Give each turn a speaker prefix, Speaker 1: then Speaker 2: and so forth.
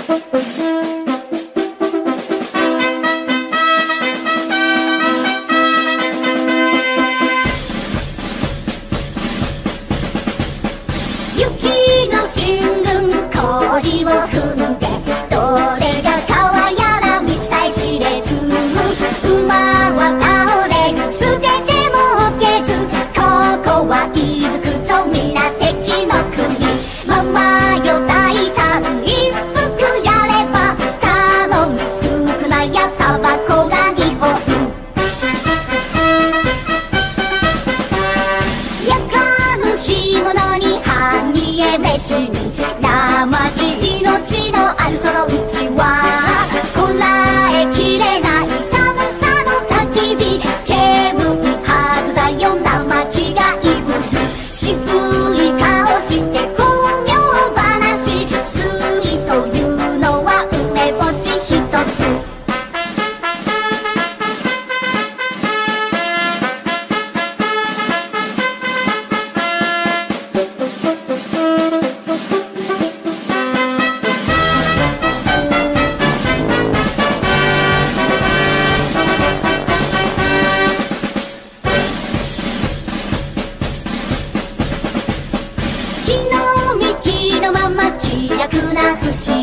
Speaker 1: 雪の進軍氷を踏んでどれが川やら道さえ知れず馬は倒れる捨てても置けずここはいずくぞ皆敵の国ママよ大胆一服やれば頼み少なやタバコが2本焼かぬ干物に半煮え飯に生地命のあるそのうちはこらえきれない寒さの焚き火煙いはずだよ生気がいぶる渋い顔して巧妙話水というのは梅干し一つ木の幹のまま気楽な節